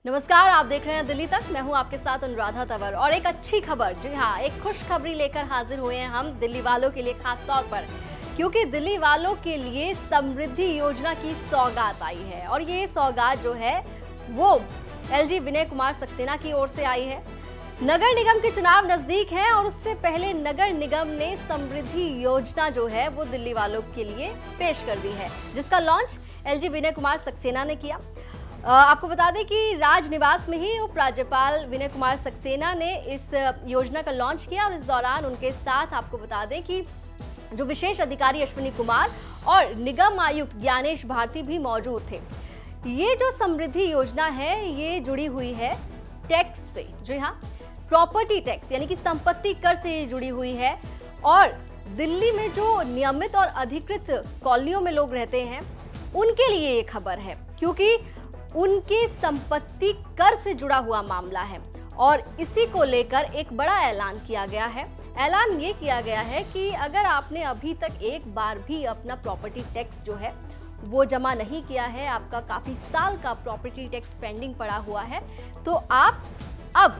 नमस्कार, आप देख रहे हैं दिल्ली तक। मैं हूं आपके साथ अनुराधा तंवर और एक अच्छी खबर, जी हां, एक खुशखबरी लेकर हाजिर हुए हैं हम दिल्ली वालों के लिए, खास तौर पर क्योंकि दिल्ली वालों के लिए समृद्धि योजना की सौगात आई है। और ये सौगात जो है वो एलजी विनय कुमार सक्सेना की ओर से आई है। नगर निगम के चुनाव नजदीक हैं और उससे पहले नगर निगम ने समृद्धि योजना जो है वो दिल्ली वालों के लिए पेश कर दी है, जिसका लॉन्च एलजी विनय कुमार सक्सेना ने किया। आपको बता दें कि राजनिवास में ही उप राज्यपाल विनय कुमार सक्सेना ने इस योजना का लॉन्च किया और इस दौरान उनके साथ आपको बता दें कि जो विशेष अधिकारी अश्विनी कुमार और निगम आयुक्त ज्ञानेश भारती भी मौजूद थे। ये जो समृद्धि योजना है ये जुड़ी हुई है टैक्स से, जी हाँ, प्रॉपर्टी टैक्स यानी कि संपत्ति कर से ये जुड़ी हुई है। और दिल्ली में जो नियमित और अधिकृत कॉलोनियों में लोग रहते हैं उनके लिए ये खबर है, क्योंकि उनके संपत्ति कर से जुड़ा हुआ मामला है और इसी को लेकर एक बड़ा ऐलान किया गया है। ऐलान ये किया गया है कि अगर आपने अभी तक एक बार भी अपना प्रॉपर्टी टैक्स जो है वो जमा नहीं किया है, आपका काफी साल का प्रॉपर्टी टैक्स पेंडिंग पड़ा हुआ है, तो आप अब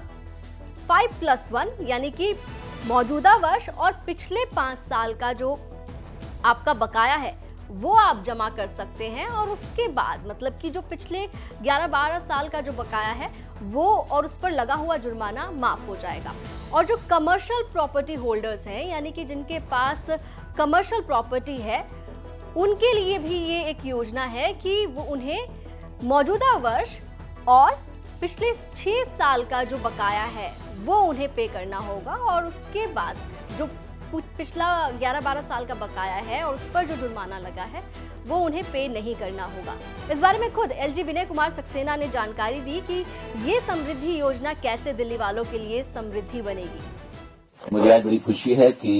5+1 यानी कि मौजूदा वर्ष और पिछले 5 साल का जो आपका बकाया है वो आप जमा कर सकते हैं। और उसके बाद मतलब कि जो पिछले 11-12 साल का जो बकाया है वो और उस पर लगा हुआ जुर्माना माफ हो जाएगा। और जो कमर्शियल प्रॉपर्टी होल्डर्स हैं यानी कि जिनके पास कमर्शियल प्रॉपर्टी है उनके लिए भी ये एक योजना है कि वो उन्हें मौजूदा वर्ष और पिछले 6 साल का जो बकाया है वो उन्हें पे करना होगा। और उसके बाद जो पिछला 11-12 साल का बकाया है और उस पर जो जुर्माना लगा है वो उन्हें पे नहीं करना होगा। इस बारे में खुद एलजी विनय कुमार सक्सेना ने जानकारी दी कि ये समृद्धि योजना कैसे दिल्ली वालों के लिए समृद्धि बनेगी। मुझे आज बड़ी खुशी है कि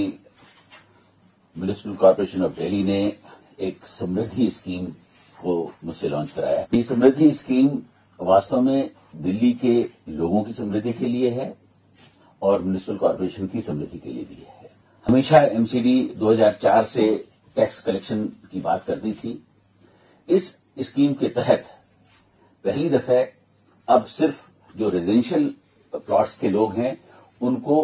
म्युनिसिपल कॉर्पोरेशन ऑफ दिल्ली ने एक समृद्धि स्कीम को मुझसे लॉन्च कराया है। ये समृद्धि स्कीम वास्तव में दिल्ली के लोगों की समृद्धि के लिए है और म्युनिसिपल कॉर्पोरेशन की समृद्धि के लिए भी है। हमेशा एमसीडी 2004 से टैक्स कलेक्शन की बात करती थी। इस स्कीम के तहत पहली दफा अब सिर्फ जो रेजिडेंशियल प्लॉट्स के लोग हैं उनको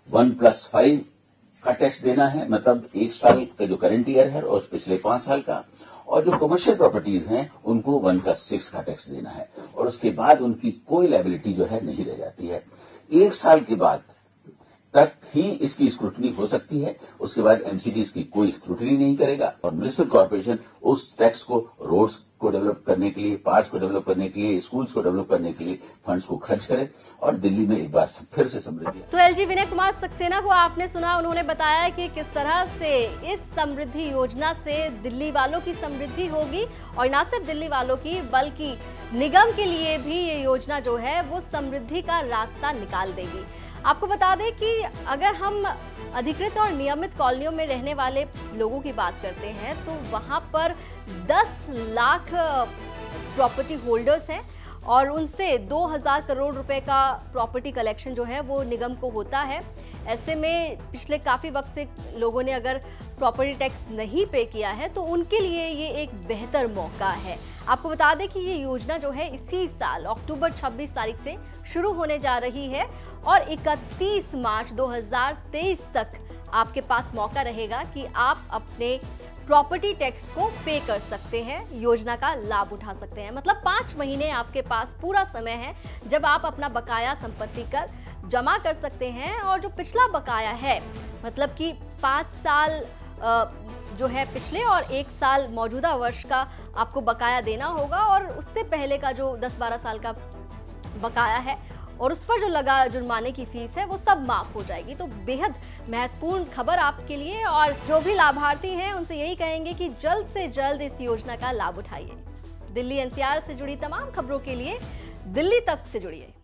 1+5 का टैक्स देना है, मतलब 1 साल का जो करंट ईयर है और पिछले 5 साल का। और जो कमर्शियल प्रॉपर्टीज हैं उनको 1+6 का टैक्स देना है और उसके बाद उनकी कोई लायबिलिटी जो है नहीं रह जाती है। 1 साल के बाद तक ही इसकी स्क्रूटनी हो सकती है, उसके बाद एमसीडी इसकी कोई स्क्रूटनी नहीं करेगा। और म्युनिसिपल कॉर्पोरेशन उस टैक्स को रोड्स को डेवलप करने के लिए, पार्क्स को डेवलप करने के लिए, स्कूल्स को डेवलप करने के लिए फंड्स को खर्च करे और दिल्ली में एक बार फिर से समृद्धि। तो एलजी विनय कुमार सक्सेना को आपने सुना, उन्होंने बताया कि किस तरह से इस समृद्धि योजना से दिल्ली वालों की समृद्धि होगी और न सिर्फ दिल्ली वालों की बल्कि निगम के लिए भी ये योजना जो है वो समृद्धि का रास्ता निकाल देगी। आपको बता दें कि अगर हम अधिकृत और नियमित कॉलोनियों में रहने वाले लोगों की बात करते हैं तो वहां पर 10 लाख प्रॉपर्टी होल्डर्स हैं और उनसे 2000 करोड़ रुपए का प्रॉपर्टी कलेक्शन जो है वो निगम को होता है। ऐसे में पिछले काफ़ी वक्त से लोगों ने अगर प्रॉपर्टी टैक्स नहीं पे किया है तो उनके लिए ये एक बेहतर मौका है। आपको बता दें कि ये योजना जो है इसी साल अक्टूबर 26 तारीख से शुरू होने जा रही है और 31 मार्च 2023 तक आपके पास मौका रहेगा कि आप अपने प्रॉपर्टी टैक्स को पे कर सकते हैं, योजना का लाभ उठा सकते हैं। मतलब 5 महीने आपके पास पूरा समय है जब आप अपना बकाया संपत्ति कर जमा कर सकते हैं। और जो पिछला बकाया है मतलब कि 5 साल जो है पिछले और 1 साल मौजूदा वर्ष का आपको बकाया देना होगा और उससे पहले का जो 10-12 साल का बकाया है और उस पर जो लगा जुर्माने की फीस है वो सब माफ हो जाएगी। तो बेहद महत्वपूर्ण खबर आपके लिए और जो भी लाभार्थी हैं उनसे यही कहेंगे कि जल्द से जल्द इस योजना का लाभ उठाइए। दिल्ली एनसीआर से जुड़ी तमाम खबरों के लिए दिल्ली तक से जुड़िए।